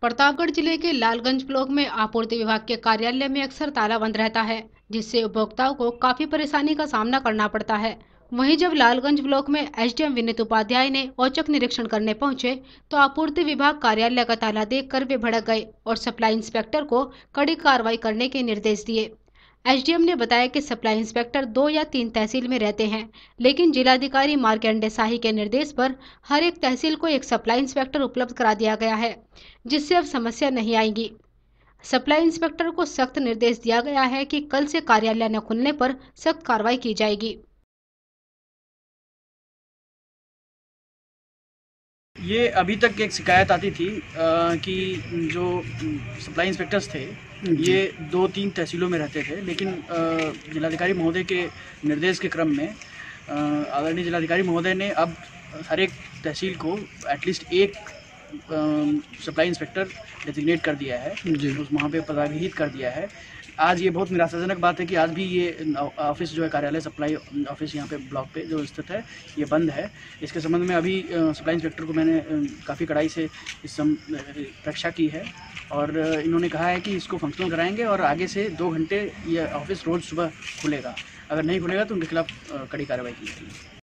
प्रतापगढ़ जिले के लालगंज ब्लॉक में आपूर्ति विभाग के कार्यालय में अक्सर ताला बंद रहता है, जिससे उपभोक्ताओं को काफी परेशानी का सामना करना पड़ता है। वहीं जब लालगंज ब्लॉक में एसडीएम विनीत उपाध्याय ने औचक निरीक्षण करने पहुंचे, तो आपूर्ति विभाग कार्यालय का ताला देखकर वे भड़क गए और सप्लाई इंस्पेक्टर को कड़ी कार्रवाई करने के निर्देश दिए। एसडीएम ने बताया कि सप्लाई इंस्पेक्टर 2 या 3 तहसील में रहते हैं, लेकिन जिलाधिकारी मार्कंडे शाही के निर्देश पर हर एक तहसील को एक सप्लाई इंस्पेक्टर उपलब्ध करा दिया गया है, जिससे अब समस्या नहीं आएगी। सप्लाई इंस्पेक्टर को सख्त निर्देश दिया गया है कि कल से कार्यालय न खुलने पर सख्त कार्रवाई की जाएगी। ये अभी तक एक शिकायत आती थी कि जो सप्लाई इंस्पेक्टर्स थे ये 2-3 तहसीलों में रहते थे, लेकिन जिलाधिकारी महोदय के निर्देश के क्रम में आदरणीय जिलाधिकारी महोदय ने अब हर एक तहसील को एटलीस्ट एक सप्लाई इंस्पेक्टर डेजिग्नेट कर दिया है, उस वहाँ पे पदाभिहित कर दिया है। आज ये बहुत निराशाजनक बात है कि आज भी ये ऑफिस जो है, कार्यालय सप्लाई ऑफिस यहाँ पे ब्लॉक पे जो स्थित है, ये बंद है। इसके संबंध में अभी सप्लाई इंस्पेक्टर को मैंने काफ़ी कड़ाई से इस रक्षा की है और इन्होंने कहा है कि इसको फंक्शनल कराएंगे और आगे से 2 घंटे ये ऑफिस रोज़ सुबह खुलेगा। अगर नहीं खुलेगा तो उनके खिलाफ कड़ी कार्रवाई की जाएगी।